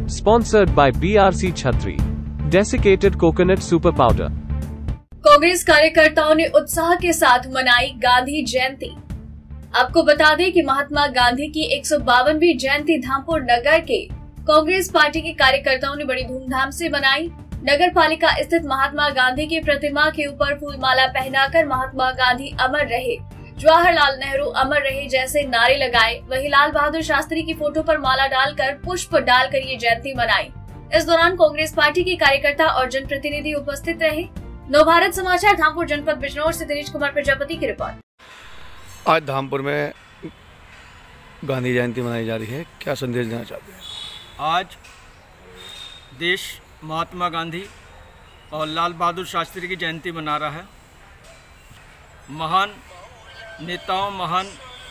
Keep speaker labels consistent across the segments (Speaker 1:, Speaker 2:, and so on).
Speaker 1: Sponsored by BRC Chhatri. Desiccated Coconut Super Powder.
Speaker 2: Congress कार्यकर्ताओं ने उत्साह के साथ मनाई गांधी जयंती। आपको बता दें कि महात्मा गांधी की 152वीं जयंती धामपुर नगर के कांग्रेस पार्टी के कार्यकर्ताओं ने बड़ी धूमधाम से मनाई। नगर पालिका स्थित महात्मा गांधी की प्रतिमा के ऊपर फूलमाला पहनाकर महात्मा गांधी अमर रहे, जवाहरलाल नेहरू अमर रहे जैसे नारे लगाए। वहीं लाल बहादुर शास्त्री की फोटो पर माला डालकर पुष्प डालकर ये जयंती मनाई। इस दौरान कांग्रेस पार्टी के कार्यकर्ता और जनप्रतिनिधि उपस्थित रहे। नवभारत समाचार धामपुर जनपद बिजनौर से दिनेश कुमार प्रजापति की रिपोर्ट।
Speaker 3: आज धामपुर में गांधी जयंती मनाई जा रही है, क्या संदेश देना चाहते हैं?
Speaker 4: आज देश महात्मा गांधी और लाल बहादुर शास्त्री की जयंती मना रहा है। महान नेताओं महान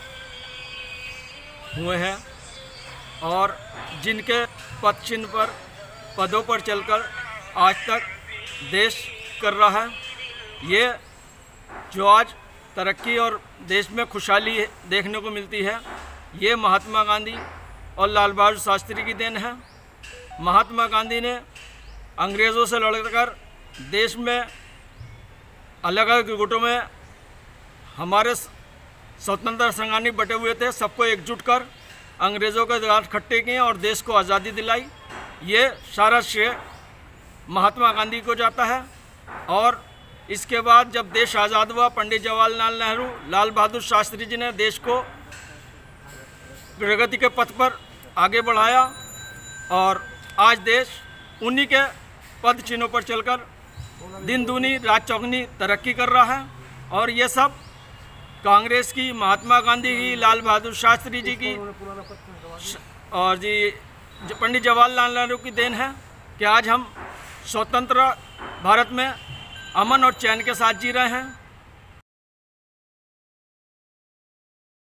Speaker 4: हुए हैं और जिनके पद चिन्ह पर पदों पर चलकर आज तक देश कर रहा है। ये जो आज तरक्की और देश में खुशहाली देखने को मिलती है, ये महात्मा गांधी और लाल बहादुर शास्त्री की देन है। महात्मा गांधी ने अंग्रेज़ों से लड़कर देश में अलग अलग गुटों में हमारे स्वतंत्रता संग्रामी बटे हुए थे, सबको एकजुट कर अंग्रेज़ों के खिलाफ खट्टे किए और देश को आज़ादी दिलाई। ये सारा श्रेय महात्मा गांधी को जाता है। और इसके बाद जब देश आज़ाद हुआ, पंडित जवाहरलाल नेहरू, लाल बहादुर शास्त्री जी ने देश को प्रगति के पथ पर आगे बढ़ाया और आज देश उन्हीं के पद चिन्हों पर चलकर दिन दूनी रात चौगुनी तरक्की कर रहा है। और ये सब कांग्रेस की, महात्मा गांधी की, लाल बहादुर शास्त्री जी की और पंडित जवाहरलाल नेहरू की देन है कि आज हम स्वतंत्र भारत में अमन और चैन के साथ जी रहे हैं।